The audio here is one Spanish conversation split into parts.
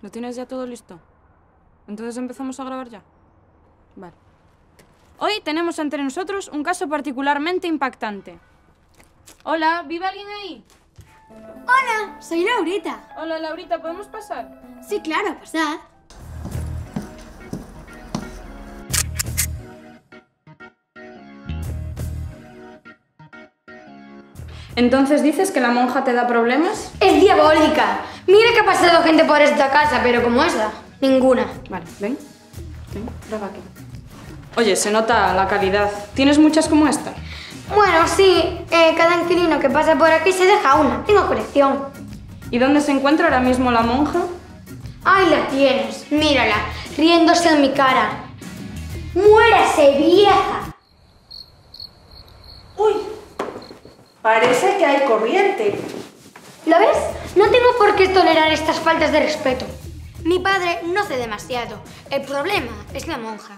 ¿Lo tienes ya todo listo? Entonces empezamos a grabar ya. Vale. Hoy tenemos ante nosotros un caso particularmente impactante. Hola, ¿vive alguien ahí? Hola, soy Laurita. Hola, Laurita, ¿podemos pasar? Sí, claro, pasad. Entonces dices que la monja te da problemas. Es diabólica. Mira que ha pasado gente por esta casa, pero como esa, ninguna. Vale, ven. Ven, prueba aquí. Oye, se nota la calidad. ¿Tienes muchas como esta? Bueno, sí, cada inquilino que pasa por aquí se deja una. Tengo colección. ¿Y dónde se encuentra ahora mismo la monja? Ahí la tienes, mírala, riéndose en mi cara. ¡Muérase, vieja! ¡Uy! Parece que hay corriente. ¿Lo ves? No tengo por qué tolerar estas faltas de respeto. Mi padre no hace demasiado. El problema es la monja.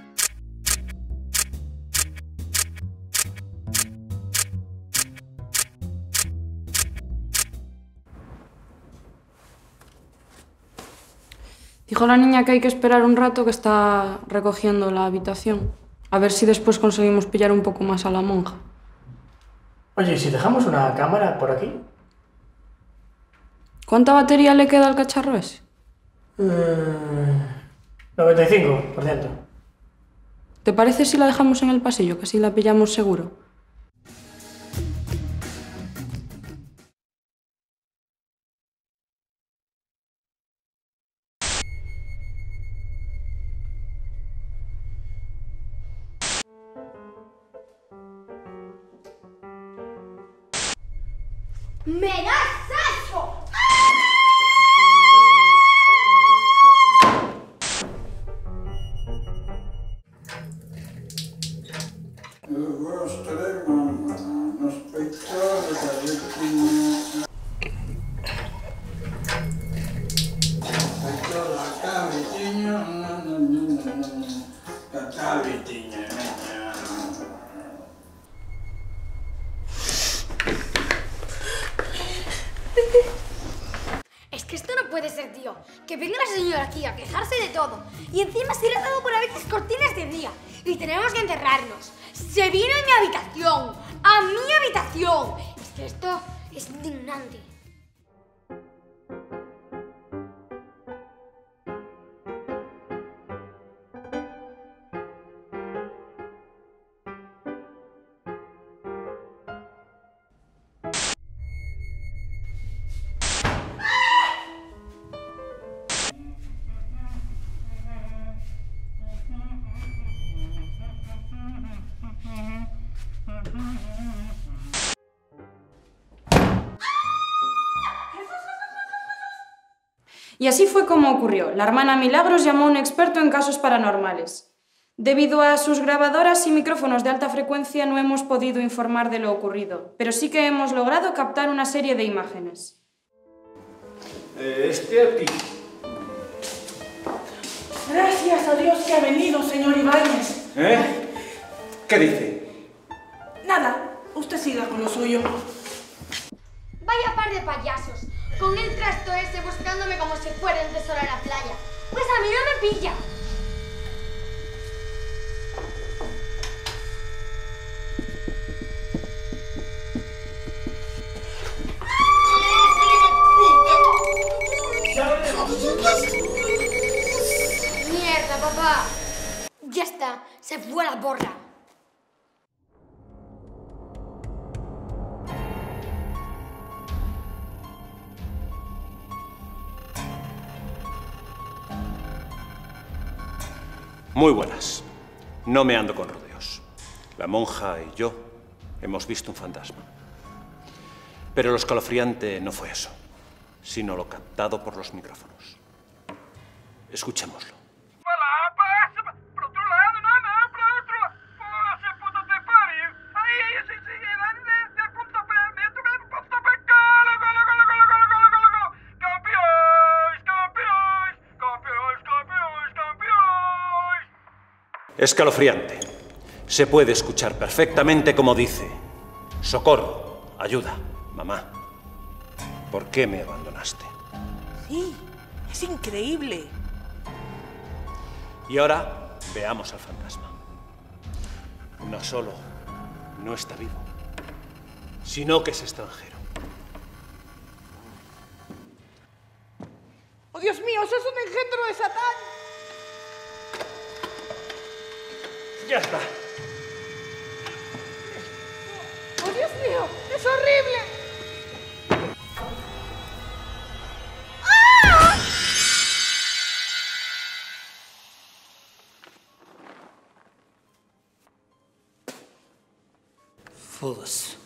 Dijo la niña que hay que esperar un rato, que está recogiendo la habitación. A ver si después conseguimos pillar un poco más a la monja. Oye, ¿y si dejamos una cámara por aquí? ¿Cuánta batería le queda al cacharro ese? 95%. ¿Te parece si la dejamos en el pasillo, que así la pillamos seguro? ¡Me das asco! Es que esto no puede ser, tío. Que venga la señora aquí a quejarse de todo. Y encima se le ha dado por a veces cortinas de día. Y tenemos que encerrarnos. Se viene a mi habitación. ¡A mi habitación! Es que esto es indignante. Y así fue como ocurrió. La hermana Milagros llamó a un experto en casos paranormales. Debido a sus grabadoras y micrófonos de alta frecuencia no hemos podido informar de lo ocurrido, pero sí que hemos logrado captar una serie de imágenes. Aquí. Gracias a Dios que ha venido, señor Ibáñez. ¿Qué dice? Nada, usted siga con lo suyo. Vaya par de payasos. Con el trasto ese buscándome como si fuera un tesoro en la playa. Pues a mí no me pilla. Mierda, papá. Ya está, se fue a la porra. Muy buenas. No me ando con rodeos. La monja y yo hemos visto un fantasma. Pero lo escalofriante no fue eso, sino lo captado por los micrófonos. Escuchémoslo. Escalofriante. Se puede escuchar perfectamente como dice: socorro, ayuda, mamá. ¿Por qué me abandonaste? Sí, Es increíble. Y ahora veamos al fantasma. No solo no está vivo, sino que es extranjero. ¡Oh, Dios mío! ¡Eso es un engendro de Satán! ¡Ya está! ¡Oh, Dios mío! ¡Es horrible! Fools.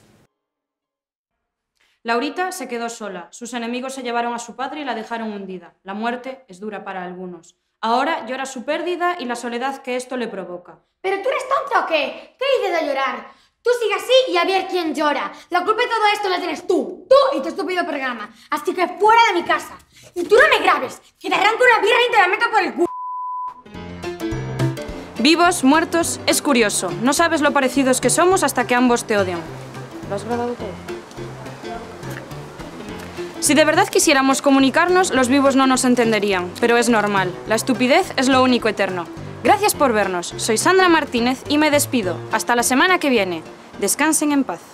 Laurita se quedó sola. Sus enemigos se llevaron a su padre y la dejaron hundida. La muerte es dura para algunos. Ahora llora su pérdida y la soledad que esto le provoca. ¿Pero tú eres tonta o qué? ¿Qué dices de llorar? Tú sigue así y a ver quién llora. La culpa de todo esto la tienes tú y tu estúpido programa. Así que fuera de mi casa. Y tú no me grabes, que te arranco una birra y te la meto por el culo. Vivos, muertos, es curioso. No sabes lo parecidos que somos hasta que ambos te odian. ¿Lo has grabado todo? Si de verdad quisiéramos comunicarnos, los vivos no nos entenderían, pero es normal. La estupidez es lo único eterno. Gracias por vernos. Soy Sandra Martínez y me despido. Hasta la semana que viene. Descansen en paz.